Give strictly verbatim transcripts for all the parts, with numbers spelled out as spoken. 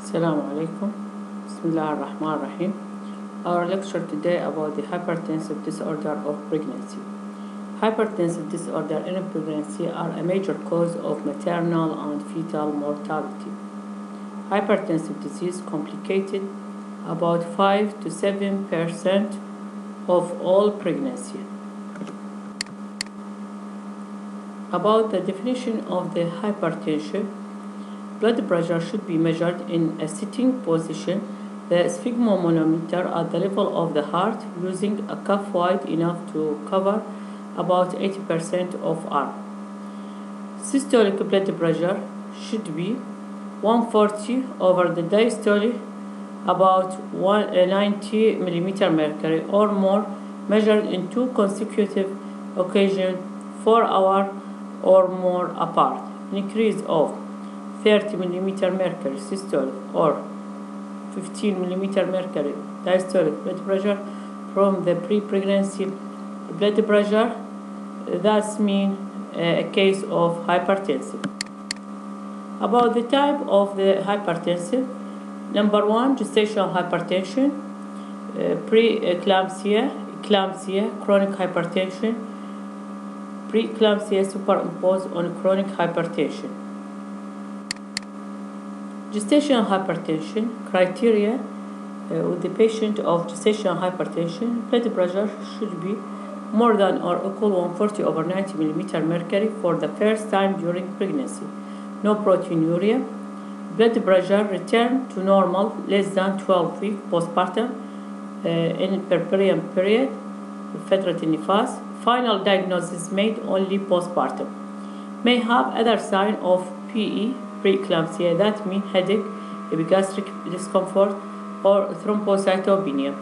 Assalamu alaikum. Bismillah ar-Rahman ar-Rahim. Our lecture today about the hypertensive disorder of pregnancy. Hypertensive disorder in pregnancy are a major cause of maternal and fetal mortality. Hypertensive disease complicated about five to seven percent of all pregnancy. About the definition of the hypertension, blood pressure should be measured in a sitting position, the sphygmomanometer at the level of the heart, using a cuff wide enough to cover about eighty percent of arm. Systolic blood pressure should be one forty over the diastolic, about ninety millimeters mercury or more, measured in two consecutive occasions, four hours or more apart. An increase of thirty millimeters mercury systolic or fifteen millimeters mercury diastolic blood pressure from the pre-pregnancy blood pressure, thus mean a case of hypertension. About the type of the hypertensive, number one, gestational hypertension, uh, pre-eclampsia, eclampsia, chronic hypertension, pre-eclampsia superimposed on chronic hypertension. Gestational hypertension criteria uh, with the patient of gestational hypertension, blood pressure should be more than or equal one forty over ninety millimeters mercury for the first time during pregnancy. No proteinuria. Blood pressure return to normal less than twelve weeks postpartum uh, in puerperian period, فترة النفاس. Final diagnosis made only postpartum. May have other sign of P E, preeclampsia, that mean headache, epigastric discomfort, or thrombocytopenia.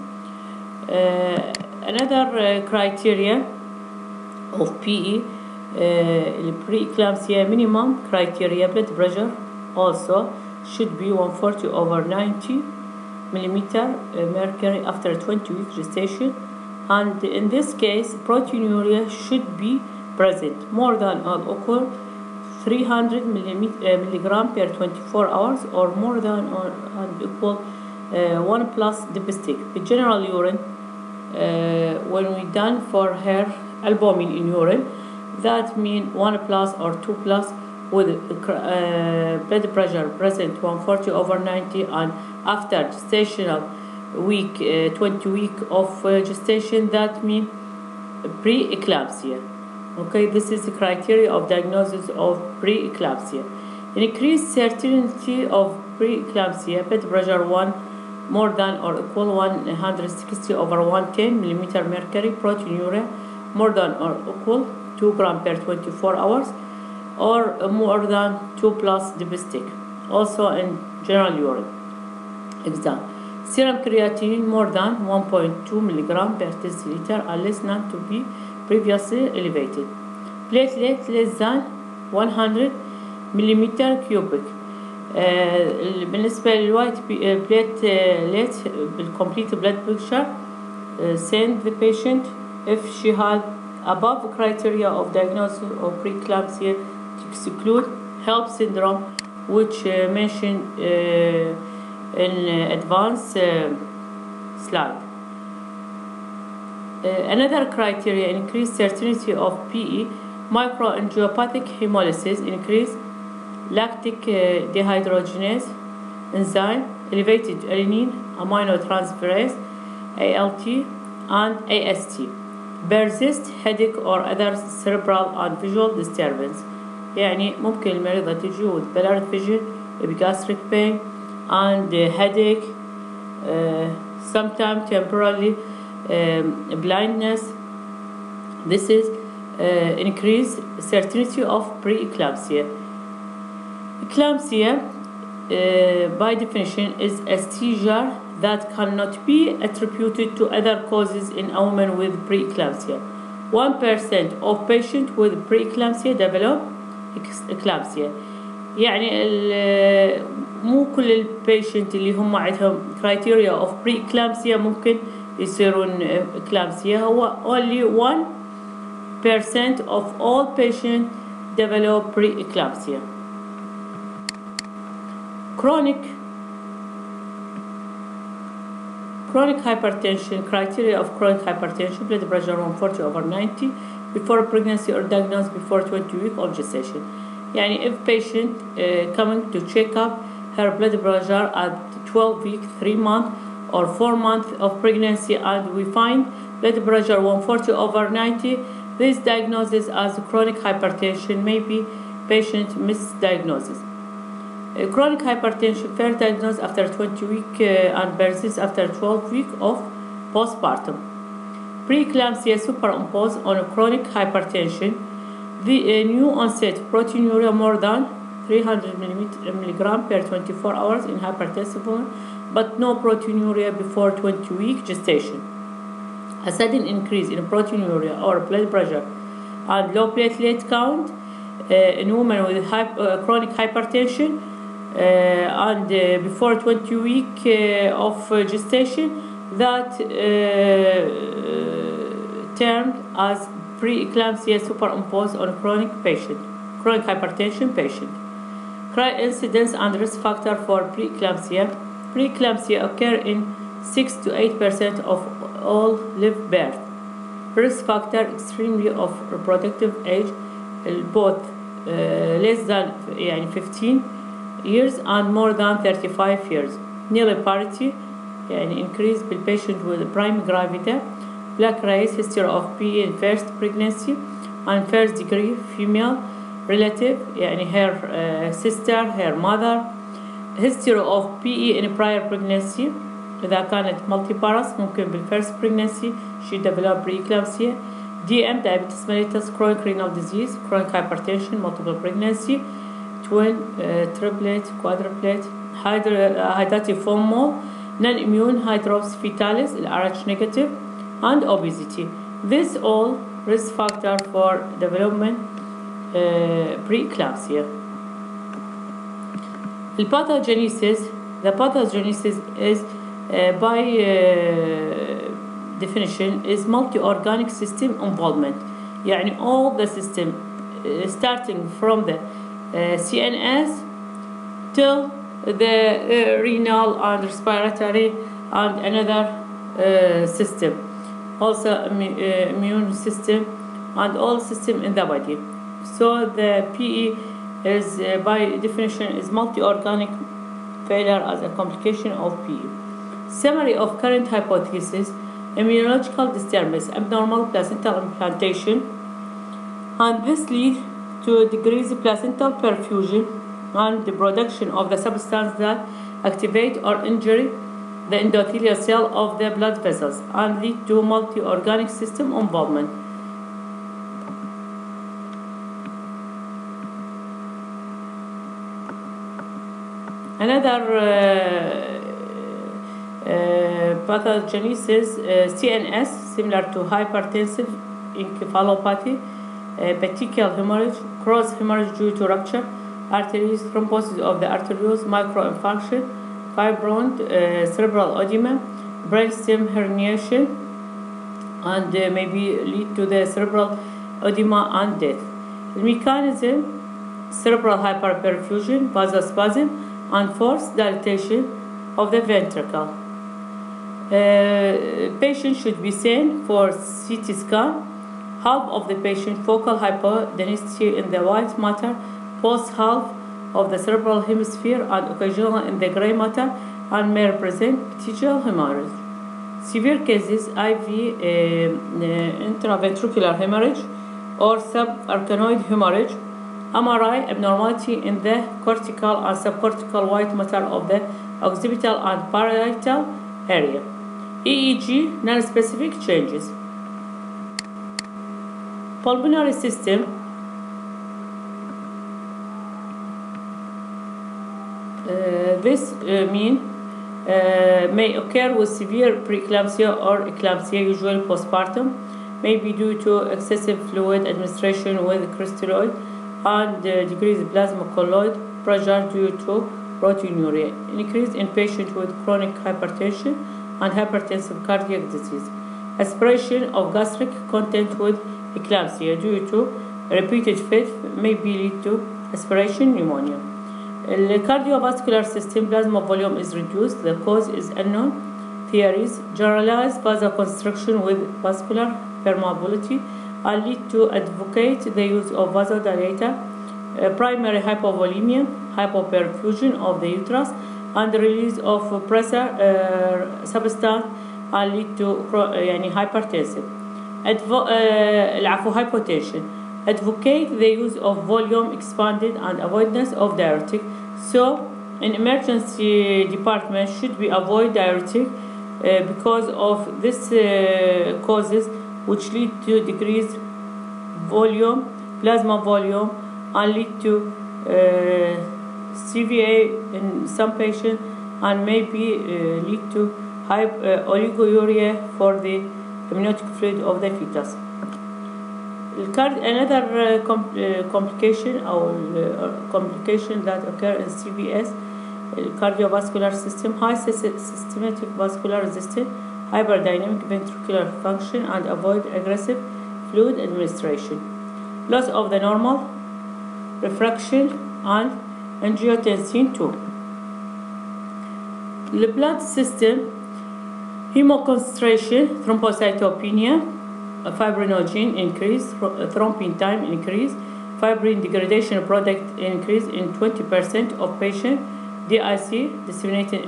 Uh, another uh, criteria of P E, uh, preeclampsia minimum criteria blood pressure also should be one forty over ninety millimeters mercury after twenty week gestation, and in this case proteinuria should be present more than or equal three hundred milligrams per twenty-four hours or more than or and equal uh, one plus dipstick. The general urine, uh, when we done for her albumin in urine, that mean one plus or two plus with uh, blood pressure present one forty over ninety, and after gestational week uh, twenty week of uh, gestation, that mean pre-eclampsia. Okay, this is the criteria of diagnosis of pre-eclampsia. Increased certainty of pre-eclampsia, blood pressure one more than or equal one hundred sixty over one hundred ten millimeters mercury, proteinuria more than or equal two grams per twenty-four hours or more than two plus dipstick. Also in general urine exam. Serum creatinine more than one point two milligrams per deciliter unless not to be previously elevated. Platelet less than one hundred millimeters cubic. بالنسبة للوايت platelet بالcomplete blood picture, uh, send the patient if she had above criteria of diagnosis of preeclampsia to exclude HELLP syndrome, which uh, mentioned uh, in uh, advanced uh, slide. Uh, another criteria, increased certainty of P E, microangiopathic hemolysis, increased lactic uh, dehydrogenase enzyme, elevated alanine aminotransferase, A L T and A S T, persist headache or other cerebral and visual disturbance. يعني ممكن المريضة تجي with blurred vision, epigastric pain and uh, headache, uh, sometimes temporarily um, blindness. This is uh, increased certainty of pre-eclampsia. Eclampsia, uh, by definition, is a seizure that cannot be attributed to other causes in a woman with preeclampsia. one percent of patients with preeclampsia develop eclampsia. يعني مو كل البيشنت اللي هم عندهم criteria of preeclampsia ممكن يصيرون eclampsia. هو only one percent of all patients develop preeclampsia. Chronic Chronic hypertension, criteria of chronic hypertension, blood pressure one forty over ninety before pregnancy or diagnosed before twenty weeks of gestation. Yani if patient uh, coming to check up her blood pressure at twelve weeks, three months or four months of pregnancy and we find blood pressure one forty over ninety, this diagnosis as chronic hypertension may be patient misdiagnosis. Uh, chronic hypertension first diagnosed after twenty weeks uh, and persists after twelve weeks of postpartum. Preeclampsia superimposed on chronic hypertension. The uh, new onset proteinuria more than three hundred milligrams per twenty-four hours in hypertensive woman, but no proteinuria before twenty week gestation. A sudden increase in proteinuria or blood pressure and low platelet count uh, in women with hyp uh, chronic hypertension uh, and uh, before twenty week uh, of uh, gestation, that uh, termed as preeclampsia superimposed on chronic patient, chronic hypertension patient. Incidence and risk factor for preeclampsia. Preeclampsia occur in six to eight percent of all live birth. Risk factor extremely of reproductive age, both uh, less than يعني fifteen years and more than thirty-five years. Nulliparity يعني increase بالpatient with prime gravida. Black race, history of P E in first pregnancy and first degree female relative يعني her uh, sister, her mother. History of P E in prior pregnancy إذا كانت multiparous ممكن بالfirst pregnancy she developed preeclampsia. D M diabetes mellitus, chronic renal disease, chronic hypertension, multiple pregnancy, twin, uh, triplet, quadruplet, hydatidformal, non-immune hydrops fetalis, R H negative, and obesity. This all risk factor for development uh, preeclampsia. The pathogenesis, the pathogenesis is uh, by uh, definition is multi-organic system involvement. يعني all the system uh, starting from the uh, C N S till the uh, renal and respiratory and another uh, system, also uh, immune system and all system in the body. So the P E is uh, by definition is multi-organic failure as a complication of P E. Summary of current hypothesis: immunological disturbance, abnormal placental implantation, and this leads to decreased placental perfusion and the production of the substance that activate or injure the endothelial cell of the blood vessels and lead to multi-organic system involvement. Another uh, uh, pathogenesis, uh, C N S, similar to hypertensive encephalopathy, uh, petechial hemorrhage, cross hemorrhage due to rupture, arteries, thrombosis of the arterioles, microinfarction, fibroid, uh, cerebral edema, brainstem herniation, and uh, maybe lead to the cerebral edema and death. The mechanism: cerebral hyperperfusion, vasospasm, and forced dilatation of the ventricle. Uh, patient should be seen for C T scan. Half of the patient focal hypodensity in the white matter, post half of the cerebral hemisphere, and occasionally in the gray matter, and may represent petechial hemorrhage. Severe cases: I V, uh, uh, intraventricular hemorrhage or subarachnoid hemorrhage. M R I abnormality in the cortical and subcortical white matter of the occipital and parietal area. E E G non-specific changes. Pulmonary system. Uh, this uh, mean uh, may occur with severe preeclampsia or eclampsia, usually postpartum, may be due to excessive fluid administration with crystalloid and uh, decreased plasma colloid pressure due to proteinuria, increase in patients with chronic hypertension and hypertensive cardiac disease, aspiration of gastric content with eclampsia due to repeated fit may be lead to aspiration pneumonia. The cardiovascular system plasma volume is reduced, the cause is unknown. theories. Generalized vasoconstriction with vascular permeability and lead to advocate the use of vasodilator, uh, primary hypovolemia, hypoperfusion of the uterus, and the release of pressure uh, substance and lead to uh, يعني hypertensive. Advo uh, العفو hypotension. Advocate the use of volume expanded and avoidance of diuretic. So, in emergency department should be avoid diuretic uh, because of this uh, causes which lead to decreased volume, plasma volume, and lead to uh, C V A in some patients and maybe uh, lead to high uh, oliguria for the amniotic fluid of the fetus. Another uh, com uh, complication or uh, complication that occur in C V S, uh, cardiovascular system, high systematic vascular resistance, hyperdynamic ventricular function, and avoid aggressive fluid administration. Loss of the normal, refraction, and angiotensin two. The blood system, hemoconcentration, thrombocytopenia, fibrinogen increase, thrombin time increase, fibrin degradation product increase in twenty percent of patients, D I C, disseminated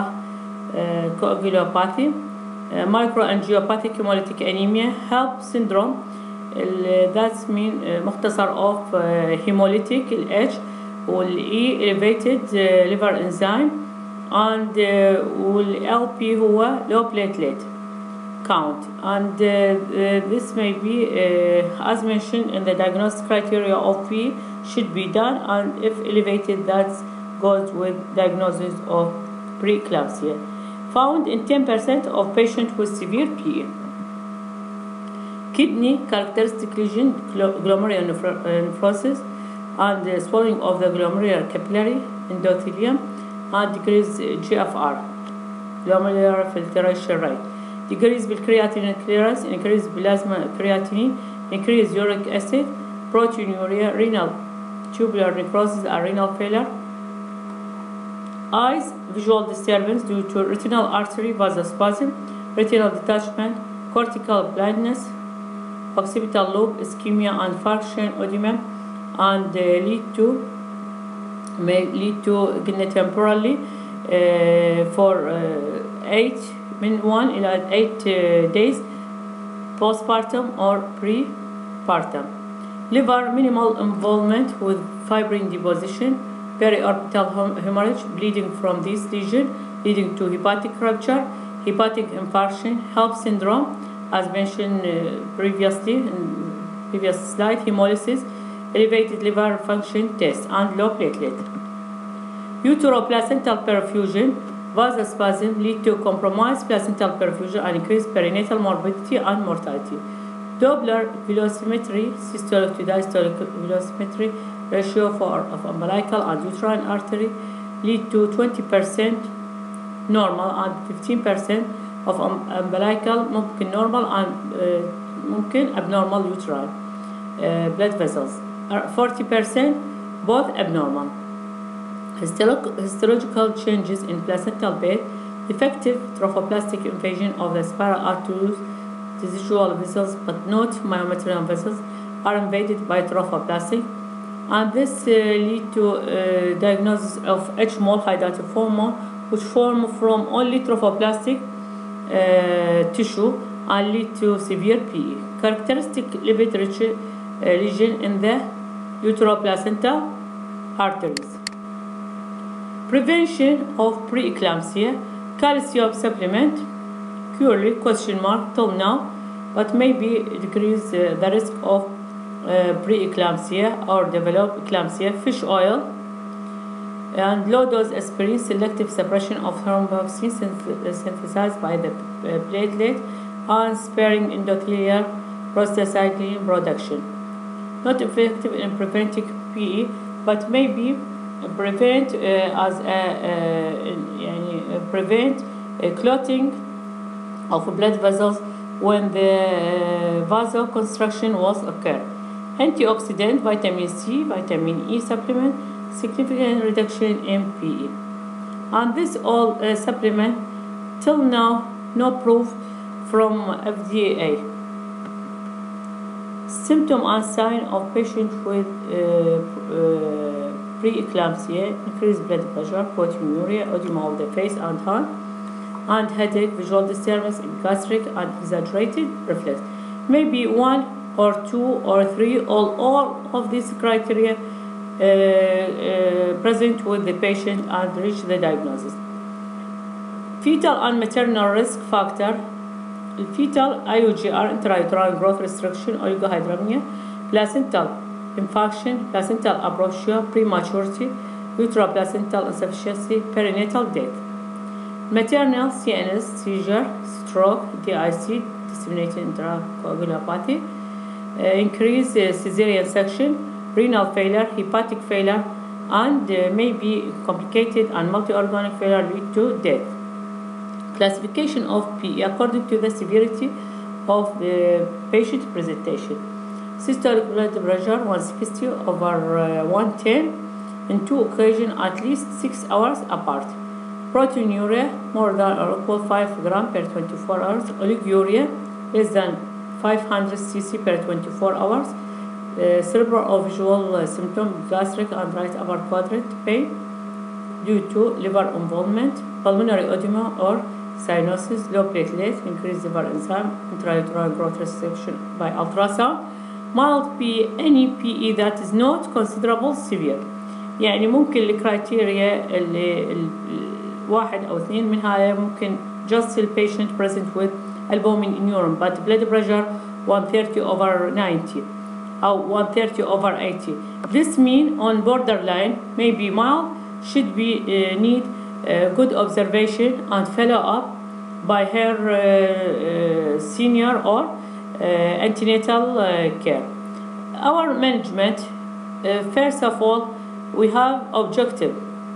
intracoagulopathy, uh, microangiopathic hemolytic anemia, HELP syndrome, that's mean uh, مختصر of uh, hemolytic ال H وال E elevated uh, liver enzyme and uh, وال L P هو low platelet count, and uh, uh, this may be uh, as mentioned in the diagnostic criteria of P should be done, and if elevated that goes with diagnosis of preeclampsia. Found in ten percent of patients with severe P E. Kidney characteristic lesion, glomerulonephrosis, and the swelling of the glomerular capillary endothelium, and decrease G F R, glomerular filtration rate. Decrease creatinine clearance, increase plasma creatinine, increase uric acid, proteinuria, renal tubular necrosis, and renal failure. Eyes, visual disturbance due to retinal artery vasospasm, retinal detachment, cortical blindness, occipital lobe ischemia and function edema, and uh, lead to may lead to temporally uh, for uh, eight min one ila eight uh, days postpartum or prepartum. Liver, minimal involvement with fibrin deposition, periorbital hemorrhage, bleeding from this lesion leading to hepatic rupture, hepatic infarction, HELP syndrome as mentioned uh, previously in previous slide, hemolysis, elevated liver function test, and low platelet. Uteroplacental perfusion, vasospasm lead to compromised placental perfusion and increased perinatal morbidity and mortality. Doppler velocimetry, systolic to diastolic velocimetry ratio for of umbilical and uterine artery lead to twenty percent normal and fifteen percent of umbilical ممكن normal and uh, ممكن abnormal uterine uh, blood vessels. forty percent both abnormal. Histological changes in placental bed, defective trophoblastic invasion of the spiral arteries, residual vessels but not myometrium vessels are invaded by trophoblastic, and this uh, lead to uh, diagnosis of H-mole hydatiform, which form from only trophoblastic uh, tissue and lead to severe P E. Characteristic lipid-rich uh, lesion in the uteroplacental arteries. Prevention of preeclampsia, calcium supplement, curely question mark till now, but maybe decrease uh, the risk of uh, preeclampsia or develop eclampsia. Fish oil and low dose aspirin, selective suppression of thromboxane synthesized by the uh, platelet, and sparing endothelial prostacyclin production. Not effective in preventing P E, but maybe prevent uh, as a, uh, uh, prevent uh, clotting of blood vessels when the uh, vasoconstriction was occur. Antioxidant, vitamin C, vitamin E supplement, significant reduction in P E. And this all uh, supplement till now no proof from F D A. Symptom and sign of patient with uh, uh, preeclampsia: increased blood pressure, proteinuria, edema of the face and hand, and headache, visual disturbance, gastric, and exaggerated reflex. Maybe one or two or three or all of these criteria uh, uh, present with the patient and reach the diagnosis. Fetal and maternal risk factor: fetal I U G R, intrauterine growth restriction, oligohydramnion, placental infarction, placental aprosia, prematurity, uteroplacental insufficiency, perinatal death. Maternal C N S, seizure, stroke, D I C, disseminated intracoagulopathy, uh, increased uh, cesarean section, renal failure, hepatic failure, and uh, may be complicated and multi-organic failure lead to death. Classification of P E according to the severity of the patient presentation: systolic blood pressure one sixty over uh, one ten in two occasions at least six hours apart. Proteinuria more than or equal five grams per twenty-four hours. Oliguria less than five hundred c c per twenty-four hours. Uh, cerebral or visual uh, symptom: gastric and right upper quadrant pain due to liver involvement, pulmonary edema or cyanosis, low platelet, increased liver enzyme, intrauterine growth restriction by ultrasound. Mild P E, any P E that is not considerable severe. يعني ممكن الكرايتيريا اللي واحد أو اثنين منها ممكن just the patient present with albumin in urine but blood pressure one thirty over ninety أو one thirty over eighty. This mean on borderline, maybe mild, should be uh, need uh, good observation and follow up by her uh, uh, senior or uh, antenatal uh, care. Our management, uh, first of all, we have objective.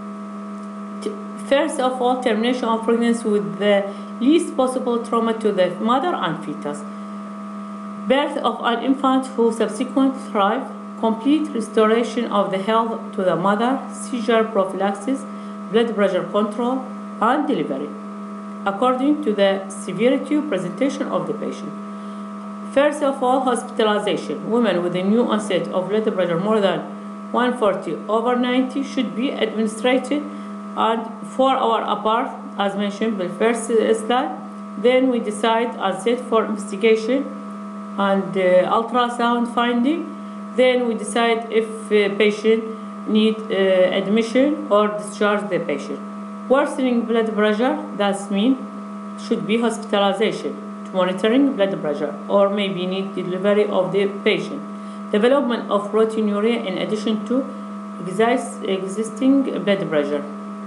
First of all, termination of pregnancy with the least possible trauma to the mother and fetus. Birth of an infant who subsequently thrive, complete restoration of the health to the mother, seizure prophylaxis, blood pressure control, and delivery, according to the severity of presentation of the patient. First of all, hospitalization. Women with a new onset of blood pressure more than one forty over ninety should be administered and four hours apart, as mentioned in the first slide. Then we decide and set for investigation and uh, ultrasound finding. Then we decide if uh, patient need uh, admission or discharge the patient. Worsening blood pressure, that means should be hospitalization to monitoring blood pressure or maybe need delivery of the patient. Development of proteinuria in addition to exist, existing blood pressure.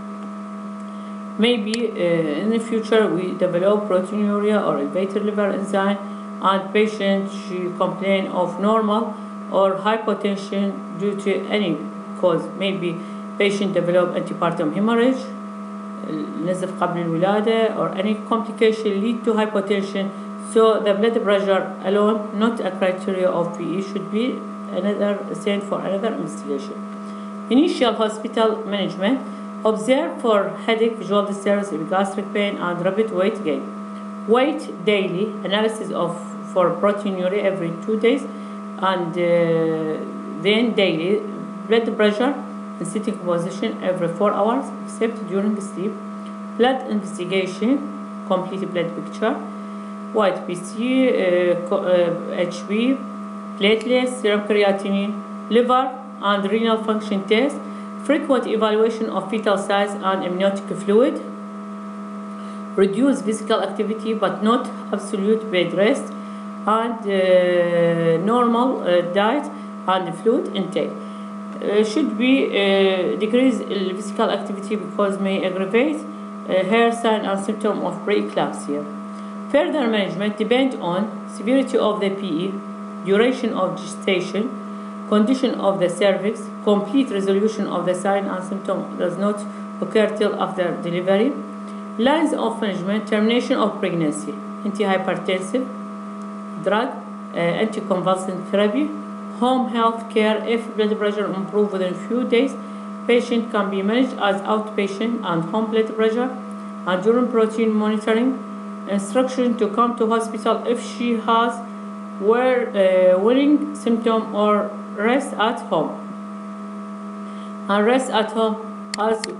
Maybe uh, in the future we develop proteinuria or elevated liver enzyme and patient should complain of normal or hypotension due to any cause. Maybe patient develop antepartum hemorrhage, نزف قبل الولادة, or any complication lead to hypotension. So the blood pressure alone, not a criteria of P E, should be another sent for another investigation. Initial hospital management: observe for headache, visual disturbance, gastric pain, and rapid weight gain. Weight daily, analysis of for proteinuria every two days, and uh, then daily blood pressure in sitting position every four hours, except during sleep. Blood investigation, complete blood picture, white P C, uh, uh, H B, platelets, serum creatinine, liver and renal function test, frequent evaluation of fetal size and amniotic fluid, reduce physical activity but not absolute bed rest, and uh, normal uh, diet and fluid intake. Uh, should be uh, decrease physical activity because may aggravate uh, her sign and symptom of preeclampsia. Further management depend on severity of the P E, duration of gestation, condition of the cervix. Complete resolution of the sign and symptom does not occur till after delivery. Lines of management: termination of pregnancy, antihypertensive drug, uh, anticonvulsant therapy, home health care. If blood pressure improves within a few days, patient can be managed as outpatient and home blood pressure and urine protein monitoring. instruction to come to hospital if she has were uh, wearing symptom or rest at home. And rest at home as uh,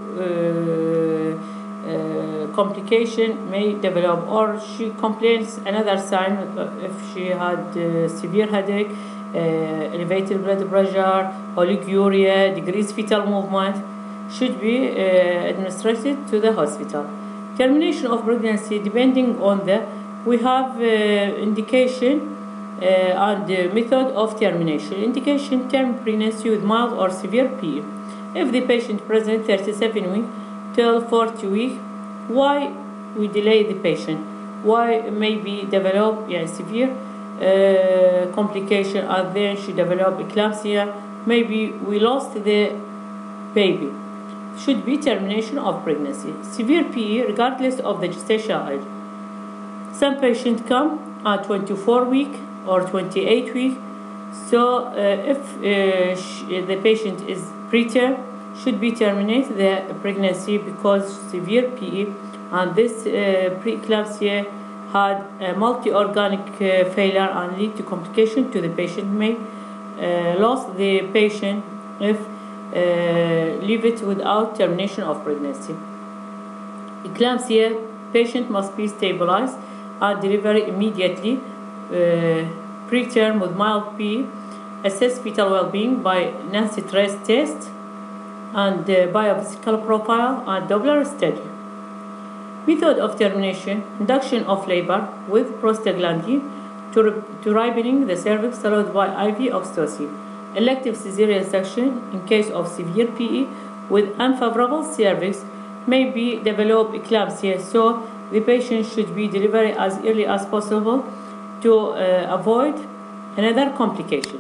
uh, complication may develop, or she complains another sign if she had uh, severe headache, uh, elevated blood pressure, oliguria, decreased fetal movement, should be uh, administered to the hospital. Termination of pregnancy depending on the we have uh, indication uh, and the method of termination. Indication: term pregnancy with mild or severe P E. If the patient present thirty-seven weeks till forty weeks, why we delay the patient? Why maybe develop yeah, severe uh, complication and then she develop eclampsia? Maybe we lost the baby. Should be termination of pregnancy. Severe P E regardless of the gestational age. Some patients come at twenty-four weeks or twenty-eight weeks. So uh, if uh, the patient is preterm, should be terminate the pregnancy because severe P E and this uh, preeclampsia had a multi-organic uh, failure and lead to complication to the patient. May uh, lose the patient if uh, leave it without termination of pregnancy. Eclampsia: patient must be stabilized and delivery immediately. Uh, preterm with mild P E, assess fetal well-being by Nancy Trace test and uh, biophysical profile and Doppler study. Method of termination: induction of labor with prostaglandin to, to ripening the cervix followed by I V oxytocin. Elective cesarean section in case of severe P E with unfavorable cervix may be develop eclampsia, so the patient should be delivered as early as possible to uh, avoid another complication.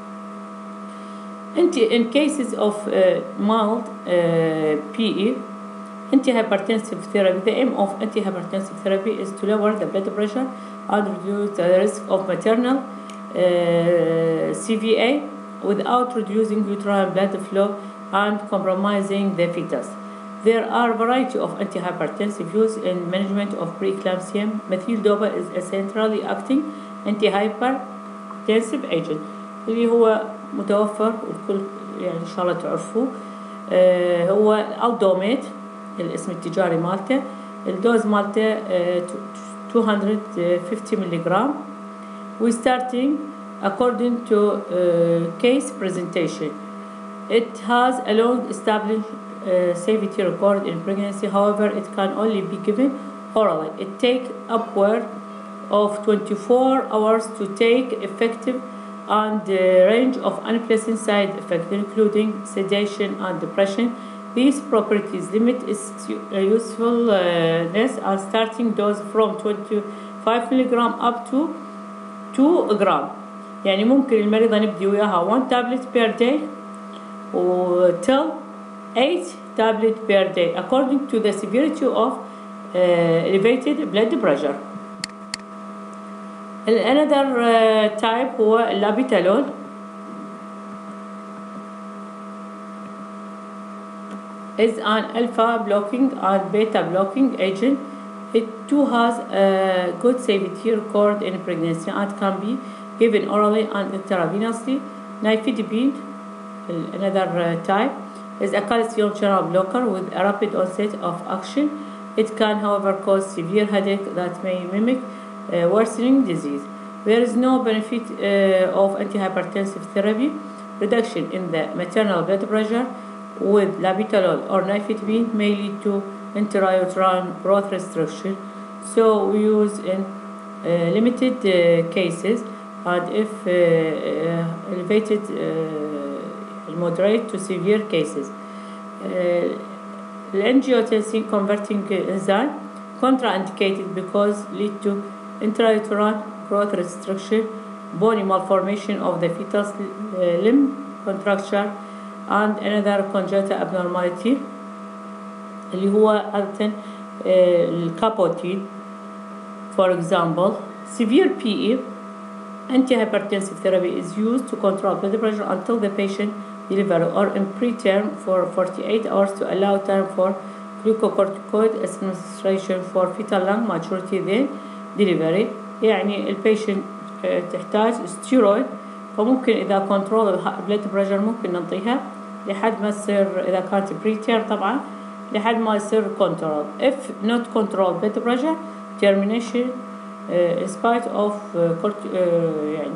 In cases of uh, mild uh, P E, antihypertensive therapy. The aim of antihypertensive therapy is to lower the blood pressure and reduce the risk of maternal uh, C V A without reducing uterine blood flow and compromising the fetus. There are a variety of antihypertensive used in management of preeclampsia. Methyl-dopa is a centrally acting antihypertensive agent اللي هو متوفر والكل يعني إن شاء الله تعرفوه. آه هو الدوميت الاسم التجاري مالته. الدوز مالته آه two hundred fifty milligram. We starting according to uh, case presentation. It has a long established uh, safety record in pregnancy. However, it can only be given orally. It takes upward of twenty-four hours to take effective, and the range of unpleasant side effects including sedation and depression. These properties limit its usefulness and starting dose from twenty-five milligram up to two gram. يعني ممكن المريضة نبدي وياها one tablet per day till eight tablet per day according to the severity of uh, elevated blood pressure. Another uh, type هو labetalol. Is an alpha blocking and beta blocking agent. It too has a good safety record in pregnancy and can be given orally and intravenously. Nifedipine, another uh, type, is a calcium channel blocker with a rapid onset of action. It can, however, cause severe headache that may mimic uh, worsening disease. There is no benefit uh, of antihypertensive therapy. Reduction in the maternal blood pressure with labetalol or nifedipine may lead to intrauterine growth restriction. So we use in uh, limited uh, cases and if uh, uh, elevated uh, moderate to severe cases. Uh, angiotensin converting enzyme contraindicated because lead to intrauterine growth restriction, bony malformation of the fetus uh, limb contracture, and another congenital abnormality اللي هو عادة الكابوتين. For example, severe P E, antihypertensive therapy is used to control blood pressure until the patient delivers or in preterm for forty-eight hours to allow time for glucocorticoid administration for fetal lung maturity then delivery. يعني البيشنت تحتاج ستيرويد، فممكن إذا كنترول البلد بريشر ممكن نعطيها لحد ما يصير، إذا كانت بريتير طبعا لحد ما يصير كنترول. if not control blood pressure termination uh, in spite of uh, cort uh, يعني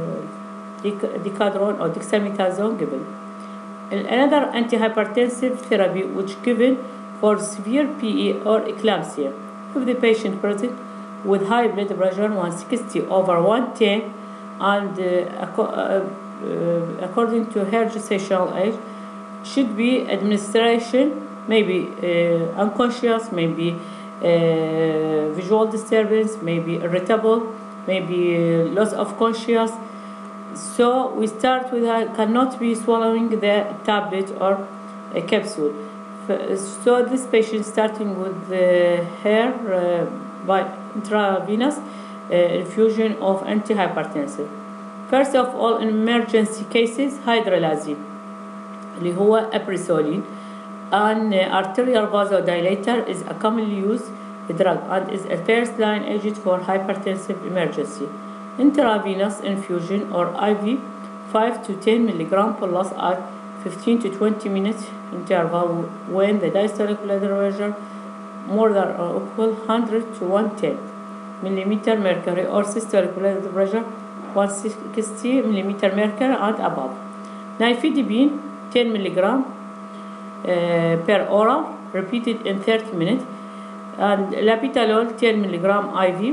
uh, decadron or dexamethasone given. Another antihypertensive therapy which given for severe P E or eclampsia. If the patient present with high blood pressure one sixty over one ten and uh, uh, uh, according to her gestational age, should be administration maybe uh, unconscious, maybe uh, visual disturbance, maybe irritable, maybe uh, loss of conscious. So we start with her cannot be swallowing the tablet or a capsule. So this patient starting with uh, her uh, by intravenous uh, infusion of antihypertensive. First of all, in emergency cases, hydralazine اللي هو أبريسولين. An arterial vasodilator is a commonly used drug and is a first line agent for hypertensive emergency. Intravenous infusion or I V five to ten milligram plus at fifteen to twenty minutes interval when the diastolic blood pressure more than or equal one hundred to one ten millimeter mercury or systolic blood pressure one sixty millimeter mercury and above. Nifedipine ten milligram uh, per oral repeated in thirty minutes, and labetalol ten milligram I V.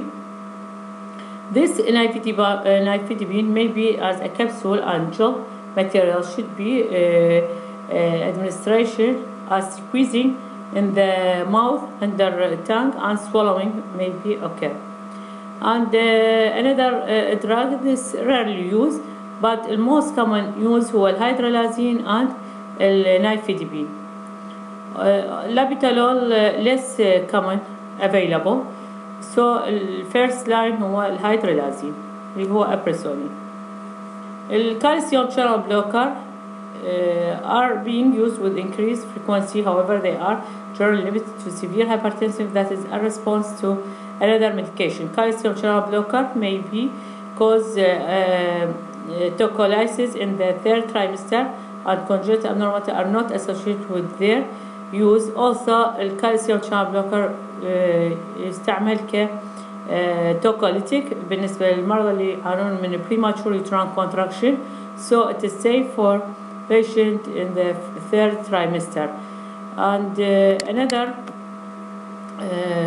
This nifedipine may be as a capsule and gel material should be uh, uh, administration as squeezing in the mouth under tongue and swallowing may be okay. And uh, another uh, drug this rarely used but the most common use هو الهيدرالازين and النايفيديبين. labetalol less common available. So the first line هو الهيدرالازين اللي هو أبريسولين. الكالسيوم channel blocker uh, are being used with increased frequency, however they are generally limited to severe hypertension that is a response to another medication. Calcium channel blocker may be cause uh, uh, tocolysis in the third trimester and congenital abnormality are not associated with their use. Also الكالسيوم channel blocker uh, يستعمل ك توكوليتيك بالنسبة للمرضى اللي يعانون من premature uterine contraction, so it is safe for patient in the third trimester. And uh, another uh,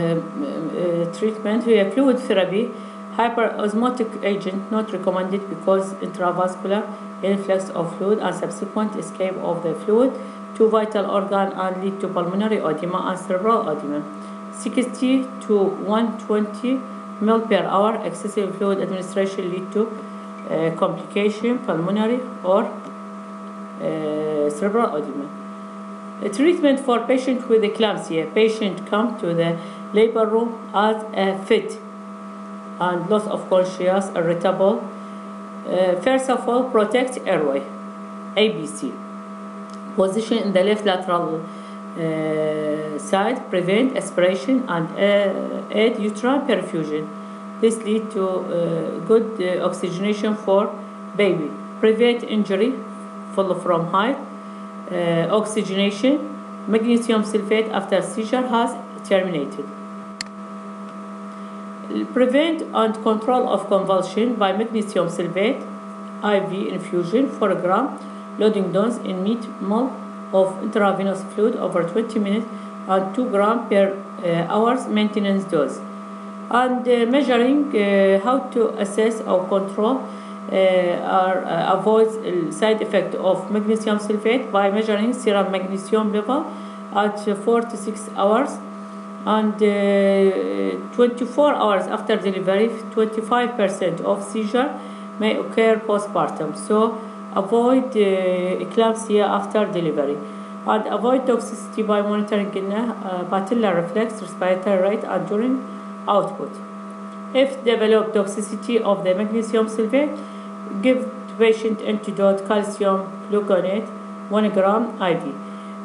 uh, treatment هي fluid therapy, hyperosmotic agent not recommended because intravascular influx of fluid and subsequent escape of the fluid to vital organ and lead to pulmonary edema and cerebral edema. sixty to one hundred twenty milliliters per hour excessive fluid administration lead to uh, complication, pulmonary or uh, cerebral edema. A treatment for patient with eclampsia. Patient come to the labor room as a fit and loss of consciousness, irritable. Uh, first of all, protect airway. A B C. Position in the left lateral Uh, side, prevent aspiration and uh, aid uterine perfusion. This lead to uh, good uh, oxygenation for baby. Prevent injury fall from height. Uh, oxygenation. Magnesium sulfate after seizure has terminated. Prevent and control of convulsion by magnesium sulfate I V infusion four gram loading dose in mid-ml of intravenous fluid over twenty minutes and two grams per uh, hours maintenance dose. And uh, measuring uh, how to assess or control uh, or uh, avoid side effect of magnesium sulfate by measuring serum magnesium level at four to six hours and uh, twenty-four hours after delivery. Twenty-five percent of seizure may occur postpartum, so avoid uh, eclampsia after delivery and avoid toxicity by monitoring uh, patellar reflex, respiratory rate and during output. If develop toxicity of the magnesium sulfate, give patient antidote calcium gluconate one gram I V.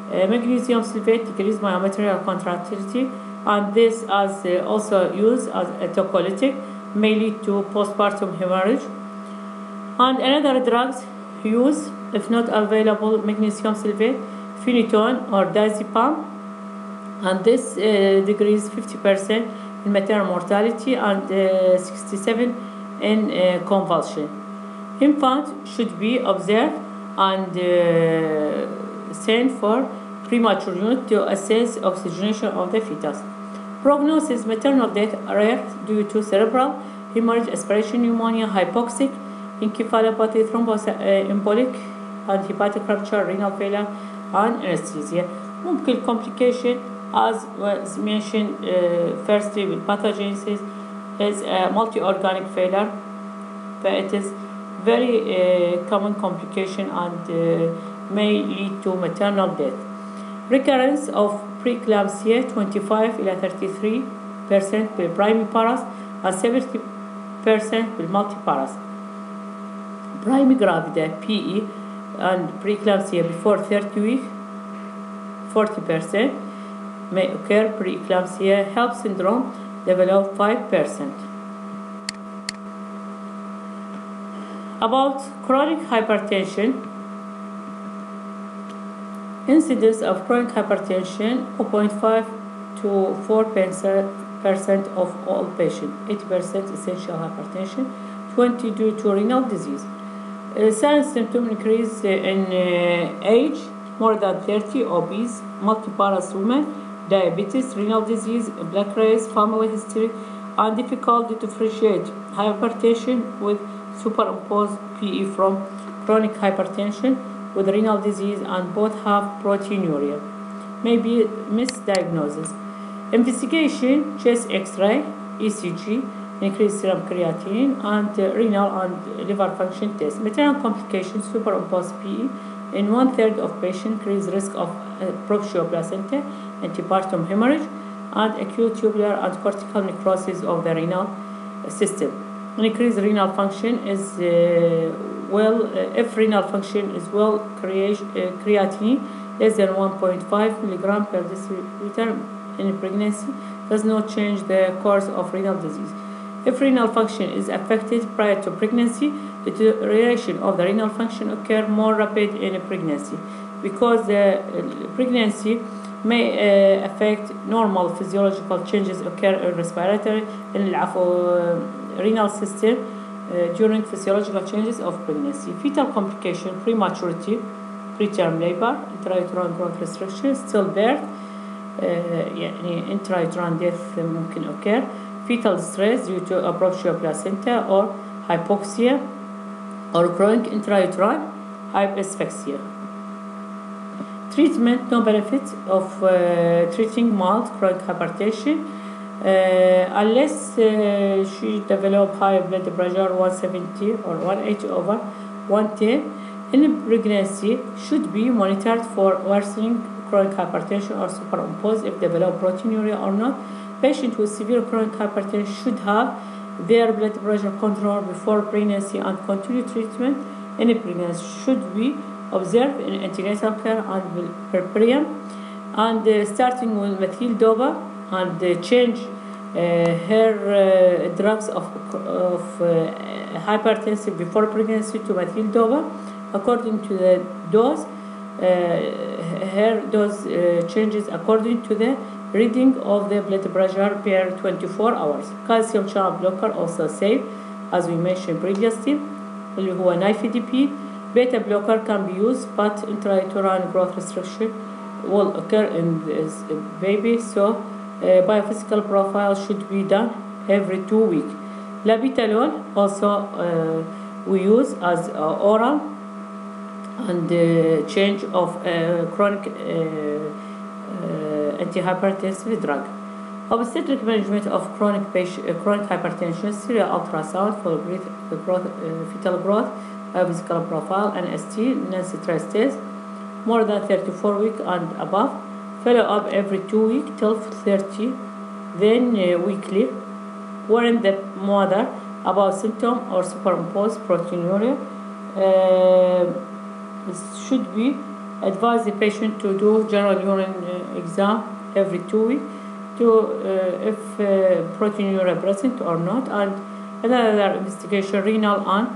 Uh, magnesium sulfate decreases myometrial contractility, and this as uh, also used as a tocolytic, may lead to postpartum hemorrhage. And another drugs used, if not available, magnesium sulfate, phenytoin or diazepam, and this uh, decreases fifty percent in maternal mortality and uh, sixty-seven in uh, convulsion. Infant should be observed and uh, sent for premature unit to assess oxygenation of the fetus. Prognosis: maternal death rare due to cerebral hemorrhage, aspiration pneumonia, hypoxic encephalopathy, thromboembolic and hepatic rupture, renal failure and anesthesia. ممكن complication as was mentioned uh, firstly with pathogenesis is a multi-organic failure, but it is very uh, common complication and uh, may lead to maternal death. Recurrence of preeclampsia twenty-five to thirty-three percent بالprimipara and seventy percent بالmultiparas. Primigravida P E and preeclampsia before thirty weeks forty percent may occur. Preeclampsia HELLP syndrome develop five percent. About chronic hypertension, incidence of chronic hypertension zero point five to four percent of all patients, eighty percent essential hypertension, twenty due to renal disease. Uh, signs symptom increase uh, in uh, age, more than thirty, obese, multiparous women, diabetes, renal disease, black race, family history, and difficult to differentiate hypertension with superimposed P E from chronic hypertension with renal disease, and both have proteinuria. Maybe misdiagnosis. Investigation: chest X-ray, E C G, increased serum creatinine, and uh, renal and liver function test. Maternal complications: superimposed P E in one third of patients, increased risk of uh, proptio placenta, antepartum hemorrhage, and acute tubular and cortical necrosis of the renal system. Increased renal function is uh, well uh, if renal function is well, create, uh, creatinine less than one point five milligram per deciliter in pregnancy does not change the course of renal disease. If renal function is affected prior to pregnancy, the deterioration of the renal function occurs more rapid in pregnancy, because the uh, pregnancy may uh, affect normal physiological changes occur in respiratory and uh, renal system uh, during physiological changes of pregnancy. Fetal complication: prematurity, preterm labor, intrauterine growth restriction, stillbirth, uh, يعني intrauterine death ممكن occur, fetal stress due to abruptio placenta or hypoxia or chronic intrauterine hypoasphyxia. Treatment: no benefit of uh, treating mild chronic hypertension uh, unless uh, she develop high blood pressure one seventy or one eighty over one ten. In pregnancy, should be monitored for worsening chronic hypertension or superimposed if develop proteinuria or not. Patients with severe chronic hypertension should have their blood pressure control before pregnancy, and continue treatment in pregnancy should be observed in antenatal care and puerperium, and uh, starting with methyl dopa, and uh, change uh, her uh, drugs of, of uh, hypertensive before pregnancy to methyl dopa according to the dose. Uh, her dose uh, changes according to the reading of the blood pressure per twenty-four hours. Calcium channel blocker also safe, as we mentioned previously, اللي هو nifedipine. Beta blocker can be used, but intrauterine growth restriction will occur in this baby, so uh, biophysical profile should be done every two weeks. Labetalol also uh, we use as uh, oral, and uh, change of uh, chronic uh, uh, antihypertensive drug. Obstetric management of chronic patient, uh, chronic hypertension: serial ultrasound for growth, uh, fetal growth, biophysical profile, N S T, Nancy stress test, more than thirty-four weeks and above. Follow up every two weeks till thirty, then uh, weekly. Warn the mother about symptom or superimposed proteinuria. Uh, should be Advise the patient to do general urine uh, exam every two weeks to uh, if uh, proteinuria present or not, and another investigation renal and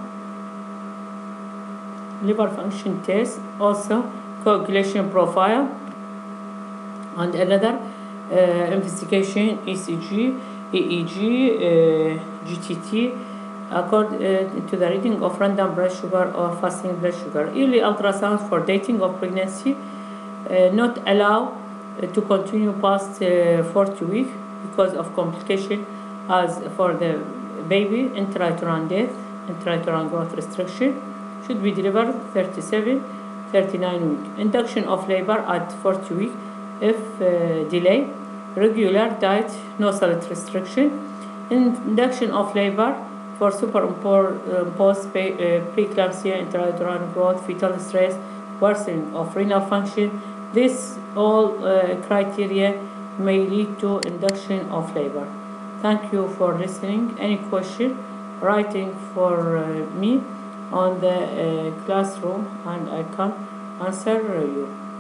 liver function test, also coagulation profile, and another uh, investigation E C G, E E G, uh, G T T, according uh, to the reading of random blood sugar or fasting blood sugar. Early ultrasound for dating of pregnancy, uh, not allow uh, to continue past uh, forty weeks because of complication as for the baby, intrauterine death, intrauterine growth restriction, should be delivered thirty-seven, thirty-nine weeks. Induction of labor at forty weeks if uh, delay. Regular diet, no solid restriction. Induction of labor for superimposed preeclampsia, intrauterine growth, fetal stress, worsening of renal function. This all uh, criteria may lead to induction of labor. Thank you for listening. Any question, writing for uh, me on the uh, classroom, and I can answer you.